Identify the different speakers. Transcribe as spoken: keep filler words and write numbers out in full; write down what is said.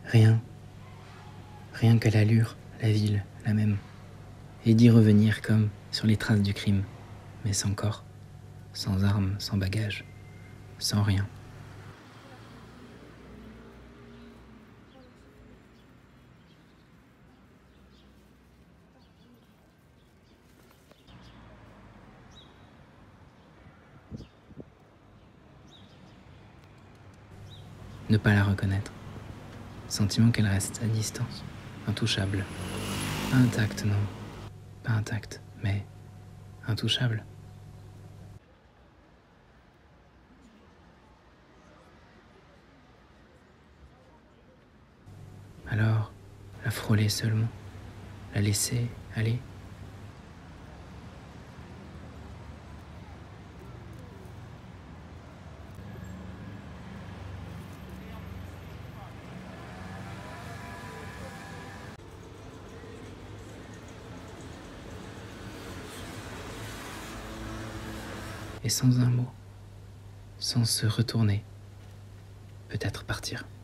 Speaker 1: Rien, rien que l'allure, la ville, la même, et d'y revenir comme sur les traces du crime, mais sans corps, sans armes, sans bagages, sans rien. Ne pas la reconnaître. Sentiment qu'elle reste à distance, intouchable. Pas intacte, non. Pas intacte, mais intouchable. Alors, la frôler seulement, la laisser aller. Et sans un mot, sans se retourner, peut-être partir.